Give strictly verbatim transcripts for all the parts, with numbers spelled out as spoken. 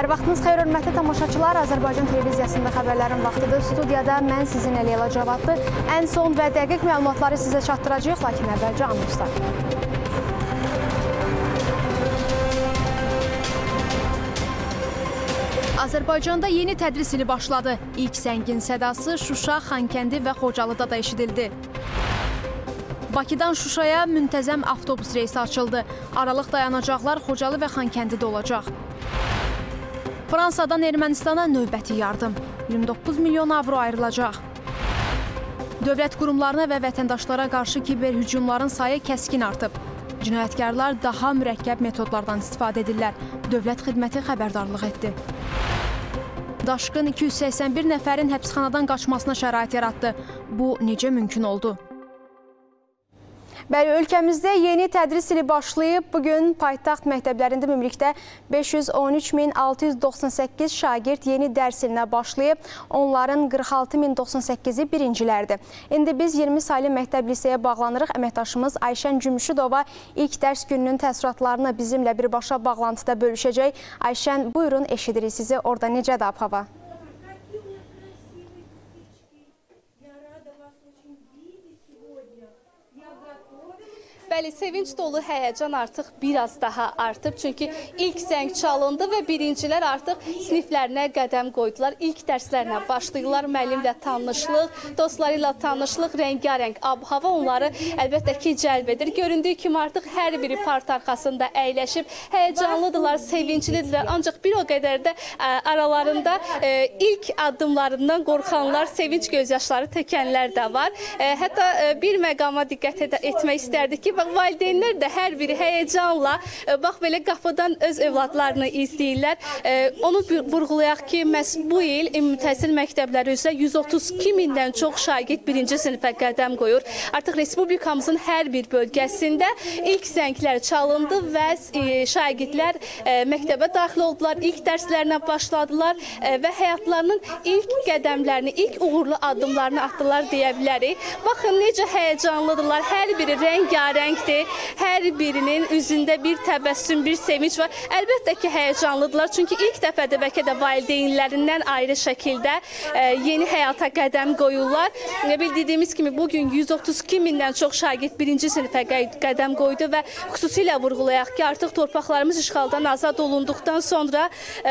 Hər vaxtınız xeyir, hörmətli tamaşaçılar. Azərbaycan televiziyasında xəbərlərin vaxtıdır. Studiyada mən sizin Əliyəla Cavadlı. Ən son və dəqiq məlumatları sizə çatdıracağıq, lakin əvvəlcə anonslar. Azərbaycanda yeni tədris ili başladı. İlk zəngin sədası Şuşa, Xankəndi və Xocalıda da eşidildi. Bakıdan Şuşaya müntəzəm avtobus reysi açıldı. Aralıq dayanacaqlar Xocalı və Xankəndidə olacaq. Fransadan Ermənistana növbəti yardım. iyirmi doqquz milyon avro ayrılacaq. Dövlət qurumlarına və vətəndaşlara qarşı kiber hücumların sayı kəskin artıb. Cinayətkarlar daha mürəkkəb metodlardan istifadə edirlər. Dövlət xidməti xəbərdarlıq etdi. Daşqın iki yüz səksən bir nəfərin həbsxanadan qaçmasına şərait yaratdı. Bu necə mümkün oldu? Bəli, ölkəmizdə yeni tədris ili başlayıb. Bugün paytaxt məktəblərində ümumilikdə beş yüz on üç min altı yüz doxsan səkkiz şagird yeni dərs ilinə başlayıb. Onların qırx altı min doxsan səkkizi birincilərdir. İndi biz iyirmi saylı məktəb liseye bağlanırıq. Əməkdaşımız Ayşən Cümşüdova ilk dərs gününün təəssüratlarını bizimlə birbaşa bağlantıda bölüşəcək. Ayşən, buyurun, eşidirik sizi. Orada necədir ab-hava? Bəli, sevinç dolu həyəcan artıq biraz daha artıb. Çünki ilk zəng çalındı və birincilər artıq siniflərinə qədəm qoydular. İlk dərslərinə başlayırlar. Müəllimlə tanışlıq, dostları ilə tanışlıq, rəngarəng ab-hava onları əlbəttə ki, cəlb edir. Göründüyü kimi artıq hər biri part arxasında əyləşib, həyəcanlıdırlar, sevinclidirlər. Ancaq bir o qədər də aralarında ilk addımlarından qorxanlar, sevinç gözyaşları tökənlər də var. Hətta bir məqama diqqət etmək istərdik ki, valideynlər də hər biri həyəcanla, bax belə qapıdan öz övladlarını izləyirlər. Onu vurğulayaq ki, məhz bu il ümumi təhsil məktəbləri üzrə yüz otuz iki mindən çox şagird birinci sinifə qədəm qoyur. Artıq respublikamızın hər bir bölgəsində ilk zənglər çalındı və şagirdlər məktəbə daxil oldular, ilk dərslərinə başladılar və həyatlarının ilk qədəmlərini, ilk uğurlu addımlarını atdılar deyə bilərik. Baxın, necə həyəcanlıdırlar, hər biri rəngarəng. Hər birinin üzündə bir təbəssüm, bir sevinç var. Əlbəttə ki, həyəcanlıdırlar. Çünki ilk dəfədə bəlkə də valideynlərindən ayrı şəkildə yeni həyata qədəm qoyurlar. Bildiyimiz kimi bugün yüz otuz iki mindən çox şagird birinci sinifə qədəm qoydu və xüsusilə vurğulayaq ki, artıq torpaqlarımız işğaldan azad olunduqdan sonra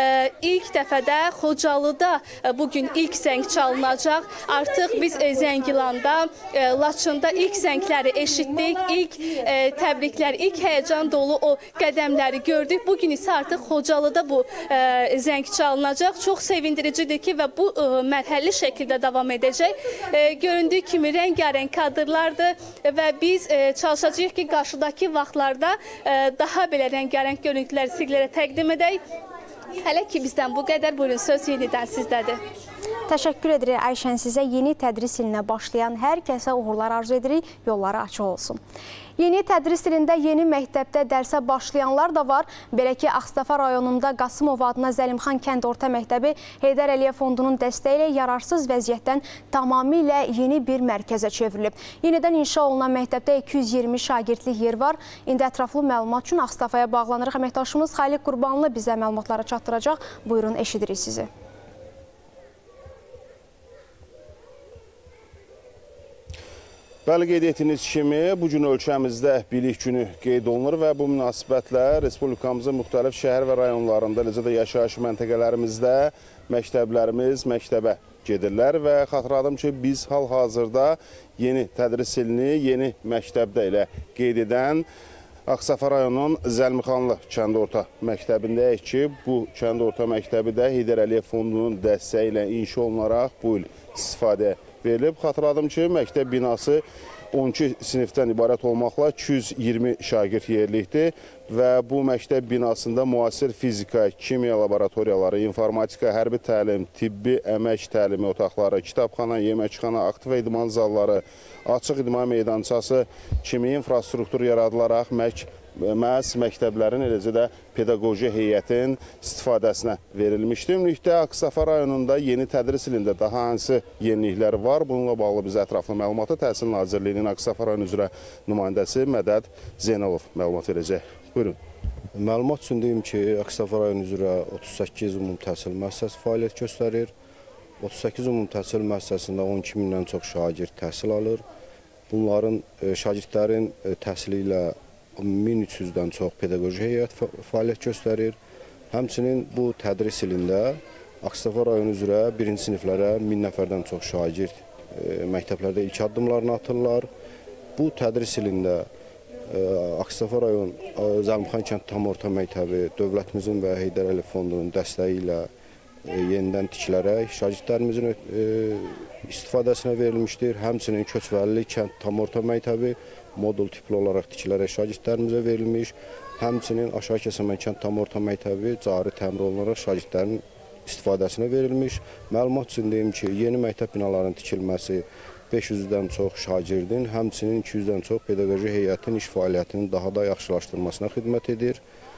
ilk dəfədə Xocalıda bugün ilk zəng çalınacaq. Artıq biz Zəngilanda, Laçında ilk zəngləri eşitdik. İlk təbriklər, ilk həyəcan dolu o qədəmləri gördük. Bugün isə artıq Xocalıda bu zəng çalınacaq. Çox sevindiricidir ki, və bu mərhələli şəkildə davam edəcək. Göründüyü kimi rəngarəng kadrlardır və biz çalışacağıq ki, qarşıdakı vaxtlarda daha belə rəngarəng görüntüləri sizlərə təqdim edək. Hələ ki, bizdən bu qədər. Buyurun, söz yenidən sizdədir. Təşəkkür edirik Ayşən, sizə yeni tədris ilinə başlayan hər kəsə uğurlar arzu edirik, yolları açıq olsun. Yeni tədris ilində yeni məktəbdə dərsə başlayanlar da var. Belə ki, Ağstafa rayonunda Qasımov adına Zəlimxan kənd orta məktəbi Heydər Əliyev fondunun dəstəyi ilə yararsız vəziyyətdən tamamilə yeni bir mərkəzə çevrilib. Yenidən inşa olunan məktəbdə iki yüz iyirmi şagirdlik yer var. İndi ətraflı məlumat üçün Ağstafaya bağlanırıq. Əməkdaşımız Xaliq Qurbanlı bizə məlumatları çatdıracaq. Buyurun, eşidirik sizi. Bəli, qeyd etdiyiniz kimi, bugün ölkəmizdə bilik günü qeyd olunur və bu münasibətlə Respublikamızın müxtəlif şəhər və rayonlarında, eləcə də yaşayış məntəqələrimizdə məktəblərimiz məktəbə gedirlər və xatırladım ki, biz hal-hazırda yeni tədris ilini yeni məktəbdə ilə qeyd edən Ağstafa rayonunun Zəlmixanlı kənd orta məktəbindəyik ki, bu kənd orta məktəbi də Heydər Əliyev fondunun dəstəyi ilə inşa olunaraq bu il istifadəyə verilib. Xatırladım ki, məktəb binası on iki sinifdən ibarət olmaqla iki yüz iyirmi şagird yerlikdir və bu məktəb binasında müasir fizika, kimya laboratoriyaları, informatika, hərbi təlim, tibbi əmək təlimi otaqları, kitabxana, yeməkxana, aktiv idman zalları, açıq idman meydançası kimi infrastruktur yaradılaraq məhz məktəblərin, eləcə də pedaqoji heyətin istifadəsinə verilmişdir. Ümumilikdə Ağstafa rayonunda yeni tədris ilində daha hansı yeniliklər var? Bununla bağlı bizə ətraflı məlumatı Təhsil Nazirliyinin Ağstafa rayon üzrə nümayəndəsi Mədəd Zeynalov məlumat verəcək. Buyurun. Məlumat üçün deyim ki, Ağstafa rayonu üzrə otuz səkkiz ümumi təhsil müəssisəsi fəaliyyət göstərir. otuz səkkiz ümumi təhsil müəssisəsində on iki mindən çox şagird təhsil alır. Bunların şagirdlərin təhsili ilə min üç yüzdən çox pedaqoji heyət fəaliyyət göstərir. Həmçinin bu tədris ilində Ağstafa rayonu üzrə birinci siniflərə min nəfərdən çox şagird məktəblərdə ilk addımlarını atırlar. Bu tədris ilində Ağstafa rayon Zəlmxan kənd tam orta məktəbi dövlətimizin və Heydər Əliyev fondunun dəstəyi ilə yenidən tikilərək şagirdlərimizin istifadəsinə verilmişdir. Həmçinin Köçvəlli kənd tam orta məktəbi modul tipli olaraq tikilərək şagirdlərimizə verilmiş. Həmçinin Aşağı Kəsəmən kənd tam orta məktəbi cari təmir olunaraq şagirdlərin istifadəsinə verilmiş. Məlumat üçün deyim ki, yeni məktəb binalarının tikilməsi beş yüzdən çox şagirdin, həmçinin iki yüzdən çox pedaqoji heyətin iş fəaliyyətinin daha da yaxşılaşdırmasına xidmət edir.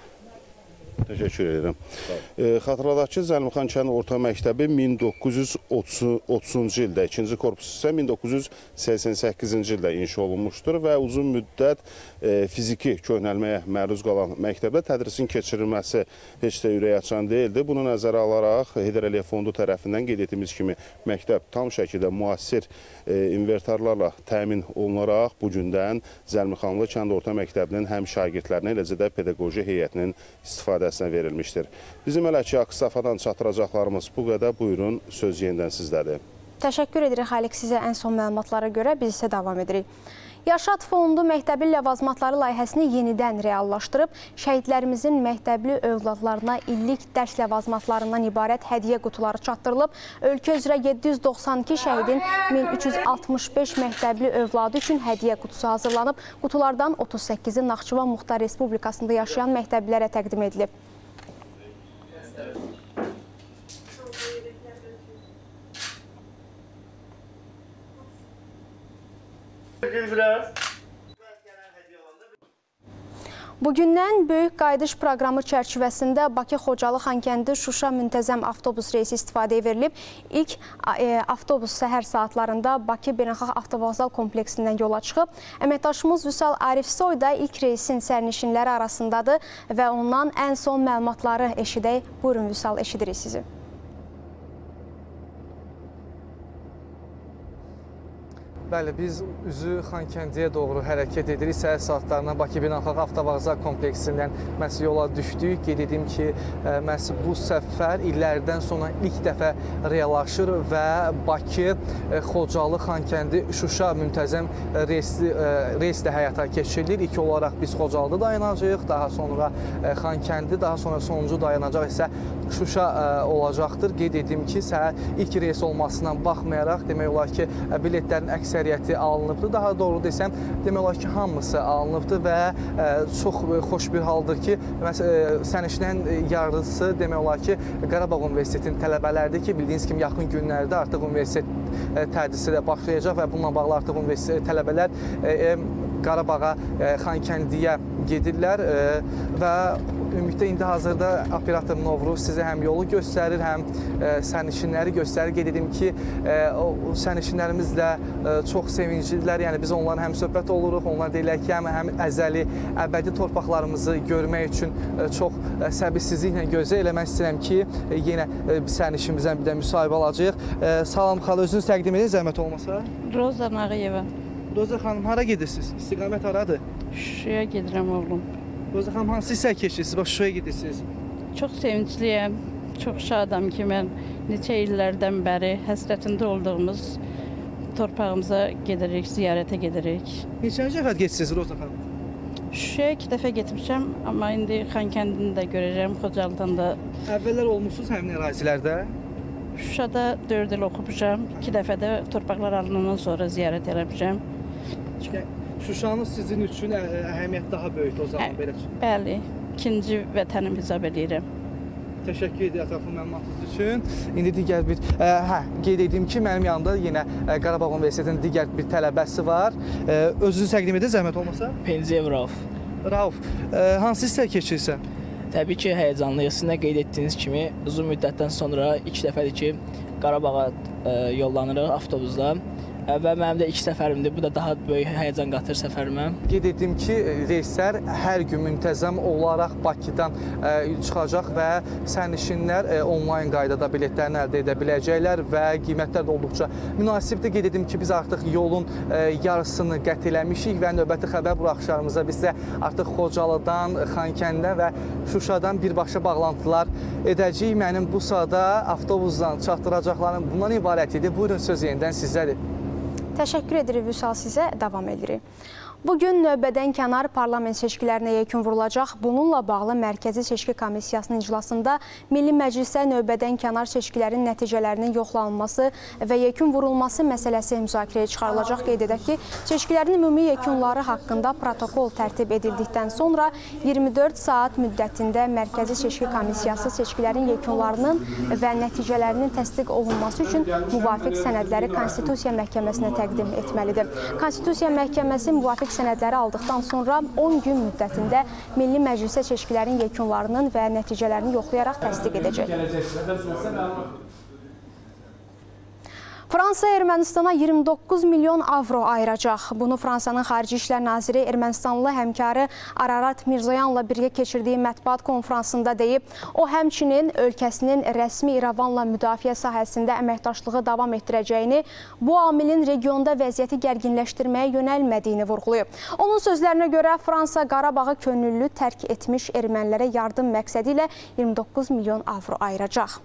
Təşəkkür edirəm. E, xatırladaq ki, Zəlmxan kənd orta məktəbi min doqquz yüz otuzuncu ildə, ikinci korpus isə min doqquz yüz səksən səkkizinci ildə inşa olunmuşdur və uzun müddət e, fiziki köhnəlməyə məruz qalan məktəbdə tədrisin keçirilməsi heç də ürək açan deyildi. Bunu nəzərə alaraq Heydər Əliyev fondu tərəfindən qeyd etdiyimiz kimi məktəb tam şəkildə müasir e, inventarlarla təmin olunaraq bu gündən Zəlmxanlı kənd orta məktəbinin həm şagirdlərinə, eləcə də pedaqoji heyətinin istifadəsinə verilmişdir. Bizim hələ ki, Ağstafadan çatdıracaqlarımız bu qədər. Buyurun, söz yenidən sizdədir. Təşəkkür edirik, Xaliq, sizə ən son məlumatlara görə. Biz isə davam edirik. Yaşad Fondu məktəbli ləvazımatları layihəsini yenidən reallaşdırıb, şəhidlərimizin məktəbli övladlarına illik dərs ləvazımatlarından ibarət hədiyyə qutuları çatdırılıb. Ölkə üzrə yeddi yüz doxsan iki şəhidin min üç yüz altmış beş məktəbli övladı üçün hədiyyə qutusu hazırlanıb. Qutulardan otuz səkkizi Naxçıvan Muxtar Respublikasında yaşayan məktəblilərə təqdim edilib. Bugündən Böyük Qayıdış proqramı çərçivəsində Bakı-Xocalı-Xankəndi-Şuşa müntəzəm avtobus reysi istifadəyə verilib. İlk e, avtobus səhər saatlarında Bakı Beynəlxalq Avtovağzal kompleksindən yola çıxıb. Əməkdaşımız Vüsal Arifsoy da ilk reysin sərnişinləri arasındadır və ondan ən son məlumatları eşidək. Buyurun Vüsal, eşidirik sizi. Bəli, biz üzü Xankəndiyə doğru hərəkət edirik. Səhər saatlarına Bakı Beynəlxalq Avtovağzal kompleksindən məhz yola düşdük. Qeyd edim ki, məhz bu səfər illərdən sonra ilk dəfə reallaşır və Bakı, Xocalı, Xankəndi, Şuşa müntəzəm reyslə həyata keçirilir. İlk olaraq biz Xocalıda dayanacağıq, daha sonra Xankəndi, daha sonra sonuncu dayanacaq isə Şuşa olacaqdır. Qeyd edim ki, səhər ilk reys olmasına baxmayaraq, demək olar ki, biletlərin əksəriyyəti alınıbdır. Daha doğru desəm, demək olar ki, hamısı alınıbdır və çox xoş bir haldır ki, sərnişinlərin yarısı demək olar ki, Qarabağ Universitetinin tələbələridir ki, bildiyiniz kimi yaxın günlərdə artıq universitet tədrisi də başlayacaq və bununla bağlı artıq universitet tələbələr Qarabağa, Xankəndiyə gedirlər və ümumiyyətlə indi hazırda operator Novruz sizə həm yolu göstərir, həm sərnişinləri göstərir. Qeyd edim ki, sərnişinlərimizlə çox sevinclidirlər. Yəni biz onların həm söhbət oluruq, onlar deyirlər ki, həm, həm əzəli, əbədi torpaqlarımızı görmək üçün çox səbirsizliklə gözlə eləmək istəyirəm ki, yenə sərnişimizdən bir də müsahibə alacağıq. Salam xala, özünüz təqdim edin, zəhmət olmasa. Roza Nağıyeva. Roza xanım, hara gedirsiniz? İstiqamət haradır? Şuşaya gedirəm oğlum. Roza xanım, hansı hissəyə keçirsiniz? Bax, Şuşaya gedirsiniz. Çox sevincliyəm, çox şadam ki, mən neçə illərdən bəri həsrətində olduğumuz torpağımıza gedirik, ziyarətə gedirik. Neçənci dəfə gedirsiniz Roza xanım? Şuşaya iki dəfə getmişəm, amma indi Xankəndini də görəcəm, Xocalıdan da. Əvvəllər olmuşsunuz həmin ərazilərdə? Şuşada dörd il oxumuşam, iki dəfə də torpaqlar alınandan sonra ziyarət eləmişəm. Şuşanın sizin üçün əhəmiyyət daha böyükdür o zaman, belə ki? Bəli, ikinci vətənim hesab edirəm. Təşəkkür edirəm ətraflı məlumatınız üçün. İndi digər bir, hə, qeyd edeyim ki, mənim yanımda yenə Qarabağ Universitetinin digər bir tələbəsi var. Özünüzü təqdim edin, zəhmət olmasa? Penziyev Rauf. Rauf, hansı hissəyə keçirsən? Təbii ki, həyəcanlıyıq. Sizin də qeyd etdiyiniz kimi, uzun müddətdən sonra ilk dəfədir ki, Qarabağa yollanırıq avtobusla. və mənim də ilk səfərimdir. Bu da daha böyük həyəcan qatır səfərimə. Qeyd etdim ki, reyslər hər gün müntəzəm olaraq Bakıdan çıxacaq və sərnişinlər onlayn qaydada biletlərini əldə edə biləcəklər və qiymətlər də olduqca münasibdir. Qeyd edim ki, biz artıq yolun yarısını qət eləmişik və növbəti xəbər buraxışlarımızda biz də artıq Xocalıdan, Xankəndidən və Şuşadan birbaşa bağlantılar edəcəyik. Mənim bu sırada avtobusdan çatdıracaqlarım bundan ibarət idi. Buyurun, söz yenidən sizdədir. Təşəkkür edirik Vüsal, sizə davam edirik. Bugün növbədən kənar parlament seçkilərinə yekun vurulacaq. Bununla bağlı Mərkəzi Seçki Komissiyasının iclasında Milli Məclisdə növbədən kənar seçkilərin nəticələrinin yoxlanılması və yekun vurulması məsələsi müzakirəyə çıxarılacaq. Qeyd edək ki, seçkilərin ümumi yekunları haqqında protokol tərtib edildikdən sonra iyirmi dörd saat müddətində Mərkəzi Seçki Komissiyası seçkilərin yekunlarının və nəticələrinin təsdiq olunması üçün müvafiq sənədləri Konstitusiya Məhkəməsinə təqdim etməlidir. Konstitusiya Məhkəməsi müvafiq sənədləri aldıqdan sonra on gün müddətində Milli Məclisə seçkilərin yekunlarının və nəticələrini yoxlayaraq təsdiq edəcək. Fransa Ermənistana iyirmi doqquz milyon avro ayıracaq. Bunu Fransanın Xarici İşlər Naziri Ermənistanlı həmkarı Ararat Mirzoyanla birgə keçirdiyi mətbuat konfransında deyib. O, həmçinin ölkəsinin rəsmi İrəvanla müdafiə sahəsində əməkdaşlığı davam etdirəcəyini, bu amilin regionda vəziyyəti gərginləşdirməyə yönəlmədiyini vurğulayıb. Onun sözlərinə görə Fransa Qarabağı könüllü tərk etmiş ermənilərə yardım məqsədi ilə iyirmi doqquz milyon avro ayıracaq.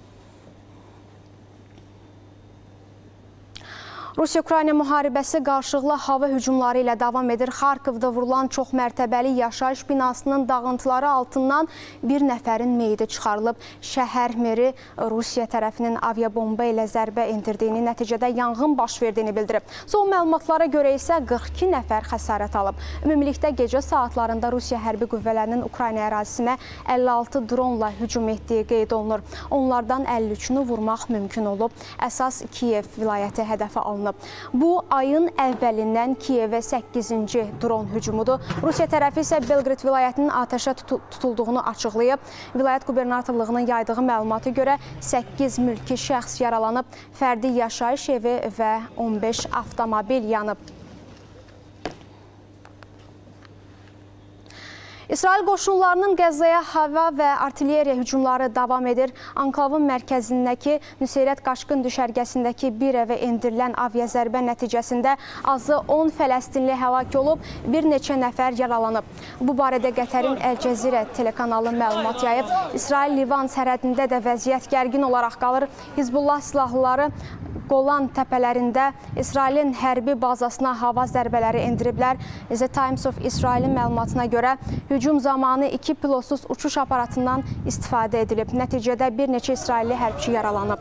Rusiya-Ukrayna müharibəsi qarşılıqlı hava hücumları ilə davam edir. Xarkovda vurulan çoxmərtəbəli yaşayış binasının dağıntıları altından bir nəfərin meyidi çıxarılıb. Şəhər meri Rusiya tərəfinin aviabomba ilə zərbə endirdiyini, nəticədə yanğın baş verdiyini bildirib. Son məlumatlara görə isə qırx iki nəfər xəsarət alıb. Ümumilikdə gecə saatlarında Rusiya hərbi qüvvələrinin Ukrayna ərazisinə əlli altı dronla hücum etdiyi qeyd olunur. Onlardan əlli üçünü vurmaq mümkün olub. Əsas Kiyev vilayəti hədəfə alınıb. Bu, ayın əvvəlindən Kiyevə səkkizinci dron hücumudur. Rusiya tərəfi isə Belqrad vilayətinin atəşə tutulduğunu açıqlayıb. Vilayət qubernatorluğunun yaydığı məlumata görə səkkiz mülki şəxs yaralanıb, fərdi yaşayış evi və on beş avtomobil yanıb. İsrail qoşunlarının Qəzzaya hava və artilleriya hücumları davam edir. Anklavın mərkəzindəki Nüseyrət Qaçqın düşərgəsindəki bir evə endirilən aviazərbə nəticəsində azı on fələstinli həlak olub, bir neçə nəfər yaralanıb. Bu barədə Qətərin Əl-Cəzirə telekanalı məlumat yayıb. İsrail-Livan sərhədində də vəziyyət gərgin olaraq qalır. Hizbullah silahlıları Qolan təpələrində İsrailin hərbi bazasına hava zərbələri endiriblər. The Times of Israelin məlumatına görə hücum zamanı iki pilotsuz uçuş aparatından istifadə edilib. Nəticədə bir neçə İsrailli hərbçi yaralanıb.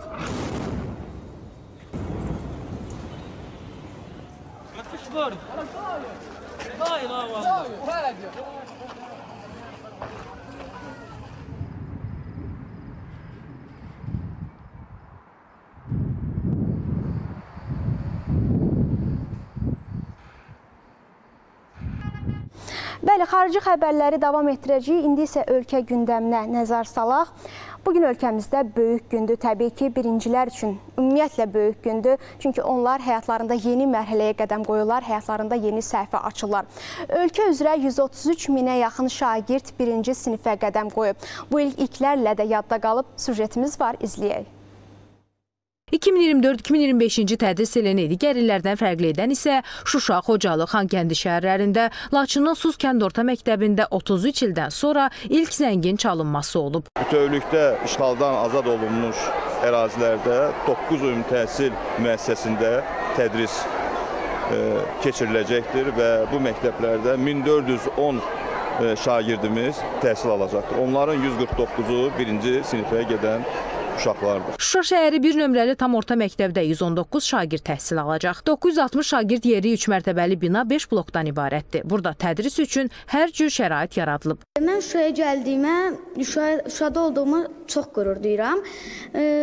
Bəli, xarici xəbərləri davam etdirəcəyik. İndi isə ölkə gündəminə nəzər salaq. Bugün ölkəmizdə böyük gündür. Təbii ki, birincilər üçün ümumiyyətlə böyük gündür. Çünki onlar həyatlarında yeni mərhələyə qədəm qoyurlar, həyatlarında yeni səhifə açırlar. Ölkə üzrə yüz otuz üç minə yaxın şagird birinci sinifə qədəm qoyub. Bu il ilklərlə də yadda qalıb. Süjetimiz var, izləyək. iki min iyirmi dörd iki min iyirmi beşinci tədris ilini digər illərdən fərqli edən isə Şuşa, Xocalı, Xankəndi şəhərlərində, Laçının Suz kənd orta məktəbində otuz üç ildən sonra ilk zəngin çalınması olub. Bütövlükdə işğaldan azad olunmuş ərazilərdə doqquz ümumi təhsil müəssisəsində tədris e, keçiriləcəkdir və bu məktəblərdə min dörd yüz on e, şagirdimiz təhsil alacaqdır. Onların yüz qırx doqquzu birinci sinifə gedən uşaqlardır. Şuşa şəhəri bir nömrəli tam orta məktəbdə yüz on doqquz şagird təhsil alacaq. doqquz yüz altmış şagird yeri üç mərtəbəli bina beş blokdan ibarətdir. Burada tədris üçün hər cür şərait yaradılıb. Mən Şuşaya gəldiyimə, Şuşada olduğuma çox qürur duyuram.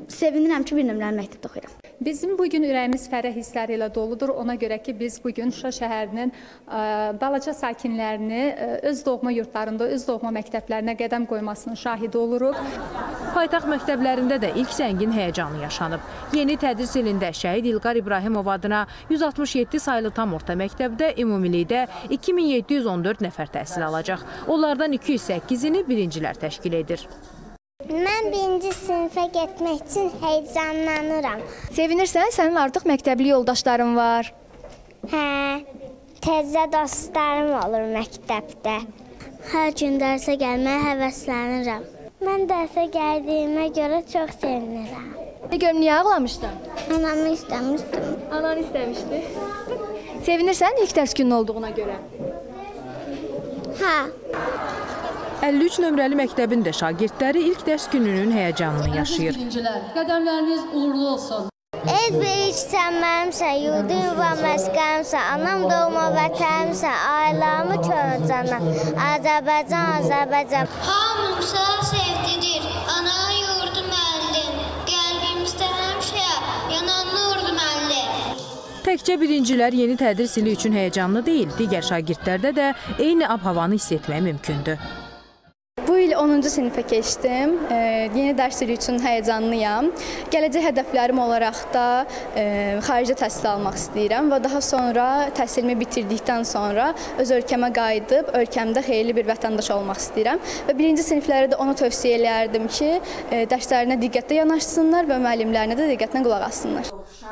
sevinirəm ki, bir nömrəli məktəbdə oxuyuram. Bizim bugün ürəyimiz fərəh hissləri ilə doludur. Ona görə ki, biz bugün Şuşa şəhərinin ə, balaca sakinlərini ə, öz doğma yurtlarında, öz doğma məktəblərinə qədəm qoymasının şahidi oluruq. Paytaxt məktəblərində də ilk zəngin həyəcanı yaşanıb. Yeni tədris ilində Şəhid İlqar İbrahimov adına yüz altmış yeddi saylı tam orta məktəbdə ümumilikdə iki min yeddi yüz on dörd nəfər təhsil alacaq. Onlardan iki yüz səkkizini birincilər təşkil edir. Mən birinci sinifə getmək üçün heyecanlanıram. Sevinirsən, sənin artıq məktəbli yoldaşların var. Hə, təzə dostlarım olur məktəbdə. Hər gün dərsə gəlməyə həvəslənirəm. Mən dərsə gəldiyimə görə çox sevinirəm. Ne görüm, niyə ağlamışdın? Anamı istəmişdim. Ananı istəmişdi. Sevinirsən ilk dərs günün olduğuna görə? Hə. əlli üç nömrəli məktəbin də şagirdləri ilk dərs gününün həyəcanını yaşayır. Qədəmləriniz uğurlu olsun. El böyüksən, mənimsən, yurdum və məskəmsən, anam doğma vətənimsən, ailəmi körcənəm, Azərbaycan, Azərbaycan. Hamımıza sevdirir, ana yurdum əllim, qəlbimizdə həmişə yanan nurdum əllim. Təkcə birincilər yeni tədris ili üçün həyəcanlı deyil, digər şagirdlərdə də eyni ab-havanı hiss etmək mümkündür. Bu il onuncu sinifə keçdim. E, yeni dərs ili üçün həyəcanlıyam. Gələcək hədəflərim olaraq da e, xaricdə təhsil almaq istəyirəm və daha sonra təhsilimi bitirdikdən sonra öz ölkəmə qayıdıb, ölkəmdə xeyirli bir vətəndaş olmaq istəyirəm. Və birinci siniflərə də onu tövsiyə eləyərdim ki, e, dərslərinə diqqətlə yanaşsınlar və müəllimlərinə də diqqətlə qulaq assınlar.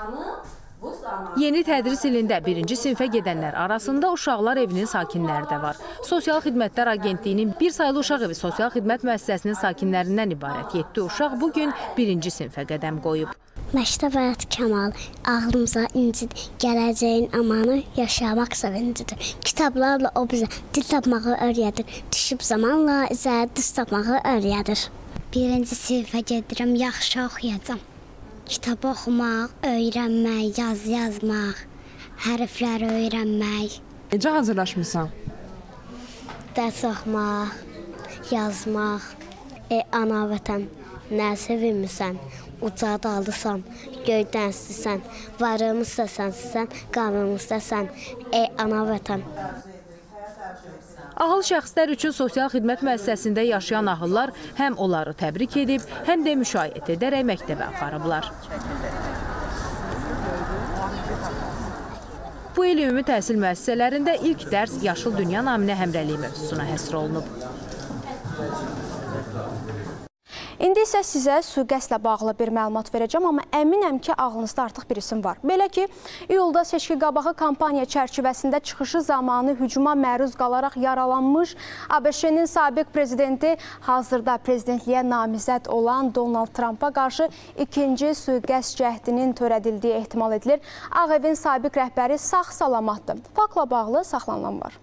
Yeni tədris ilində birinci sinifə gedənlər arasında uşaqlar evinin sakinləri də var. Sosial Xidmətlər Agentliyinin bir saylı uşaq evi sosial xidmət müəssisəsinin sakinlərindən ibarət yeddi uşaq bugün birinci sinifə qədəm qoyub. Məktəb həyatı Kamal, ağlımıza incidir, gələcəyin amanı yaşamaq sevincidir. Kitablarla o bizə dil tapmağı öyrədir, düşüb zamanla izə düz tapmağı öyrədir. Birinci sinifə gedirəm, yaxşı oxuyacam. Kitab oxumaq, öyrənmək, yaz yazmaq, hərfləri öyrənmək. Necə hazırlaşmısan? Dərs oxumaq, yazmaq, e, ana vətən, nə sevinmirsən, ucada alırsan, göydən istəsən, varımı istəsən, qanımı istəsən, e, ana vətən. Ahıl şəxslər üçün sosial xidmət müəssisəsində yaşayan ahıllar həm onları təbrik edib, həm də müşayiət edərək məktəbə aparıblar. Bu il ümumi təhsil müəssisələrində ilk dərs Yaşıl Dünya naminə həmrəylik mövzusuna həsr olunub. İndi isə sizə sui-qəsdlə bağlı bir məlumat verəcəm, amma əminəm ki, ağlınızda artıq bir isim var. Belə ki, iyulda seçki qabağı kampaniya çərçivəsində çıxışı zamanı hücuma məruz qalaraq yaralanmış ABŞ-nin sabiq prezidenti hazırda prezidentliyə namizəd olan Donald Trumpa qarşı ikinci sui-qəsd cəhdinin törədildiyi ehtimal edilir. Ağ Evin sabiq rəhbəri sağ-salamatdır. Faktla bağlı saxlanılan var.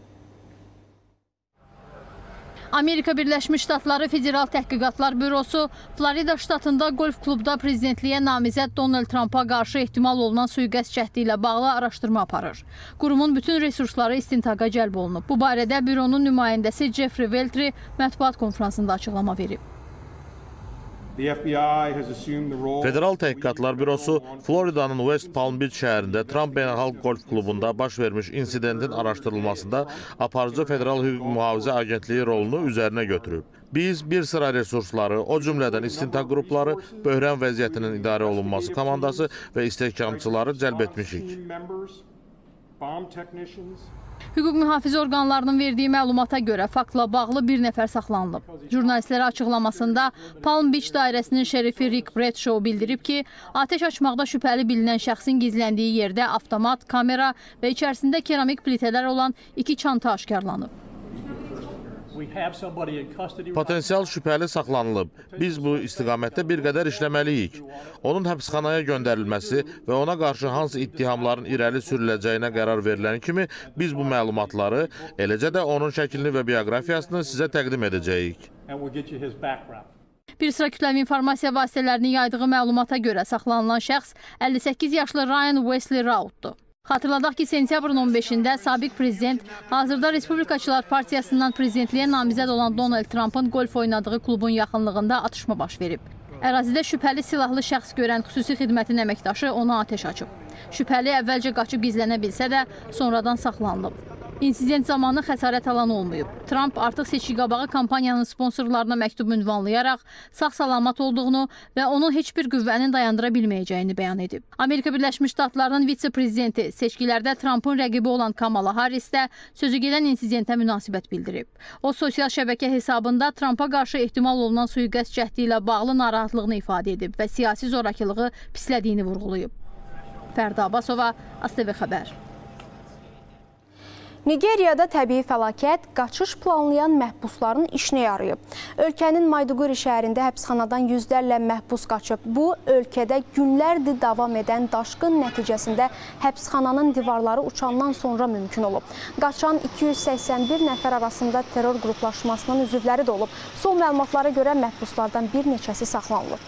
Amerika Birləşmiş Ştatları Federal Təhqiqatlar Bürosu Florida ştatında golf klubda prezidentliyə namizəd Donald Trumpa qarşı ehtimal olunan sui-qəsd cəhdi ilə bağlı araşdırma aparır. Qurumun bütün resursları istintaqa cəlb olunub. Bu barədə büronun nümayəndəsi Jeffrey Weltri mətbuat konferansında açıqlama verib. Federal Təhqiqatlar Bürosu Floridanın West Palm Beach şəhərində Trump Beynəlxalq Golf Klubunda baş vermiş insidentin araşdırılmasında aparıcı Federal Hüquq Mühafizə Agentliyi rolunu üzərinə götürüb. Biz bir sıra resursları, o cümlədən istintaq qrupları, böhran vəziyyətinin idarə olunması komandası və istehkamçıları cəlb etmişik. Hüquq mühafizə orqanlarının verdiyi məlumata görə faktla bağlı bir nəfər saxlanılıb. Jurnalistlərə açıqlamasında Palm Beach dairəsinin şerifi Rick Bradshaw bildirib ki, atəş açmaqda şübhəli bilinən şəxsin gizləndiyi yerdə avtomat, kamera və içərisində keramik plitələr olan iki çanta aşkarlanıb. Potensial şübhəli saxlanılıb. Biz bu istiqamətdə bir qədər işləməliyik. Onun həbsxanaya göndərilməsi və ona qarşı hansı ittihamların irəli sürüləcəyinə qərar verilən kimi biz bu məlumatları, eləcə də onun şəklini və bioqrafiyasını sizə təqdim edəcəyik. Bir sıra kütləvi informasiya vasitələrinin yaydığı məlumata görə saxlanılan şəxs əlli səkkiz yaşlı Ryan Wesley Raut'dur. Xatırladaq ki, sentyabrın on beşində sabiq prezident hazırda Respublikaçılar Partiyasından prezidentliyə namizəd olan Donald Trumpın golf oynadığı klubun yaxınlığında atışma baş verib. Ərazidə şübhəli silahlı şəxs görən xüsusi xidmətin əməkdaşı ona atəş açıb. Şübhəli əvvəlcə qaçıb gizlənə bilsə də, sonradan saxlanılıb. İnsident zamanı xəsarət alan olmayıb. Trump artıq seçki qabağı kampaniyanın sponsorlarına məktub ünvanlayaraq sağ-salamat olduğunu və onun heç bir qüvvənin dayandıra bilməyəcəyini bəyan edib. Amerika Birləşmiş Ştatlarının vitse-prezidenti seçkilərdə Trumpın rəqibi olan Kamala Harris də sözü gedən insidentə münasibət bildirib. O, sosial şəbəkə hesabında Trumpa qarşı ehtimal olunan sui-qəsd cəhdi ilə bağlı narahatlığını ifadə edib və siyasi zorakılığı pislədiyini vurğulayıb. Fərda Abbasova, A S T V Xəbər. Nigeriyada təbii fəlakət qaçış planlayan məhbusların işinə yarayıb. Ölkənin Mayduguri şəhərində həbsxanadan yüzlərlə məhbus qaçıb. Bu, ölkədə günlərdir davam edən daşqın nəticəsində həbsxananın divarları uçandan sonra mümkün olub. Qaçan iki yüz səksən bir nəfər arasında terror qruplaşmasının üzvləri də olub. Son məlumatlara görə məhbuslardan bir neçəsi saxlanılıb.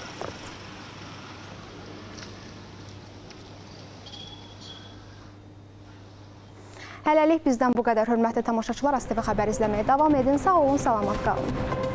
Hələlik bizdən bu qədər. Hörmətli tamaşaçılar, A S T V Xəbər izləməyə davam edin. Sağ olun, salamat qalın.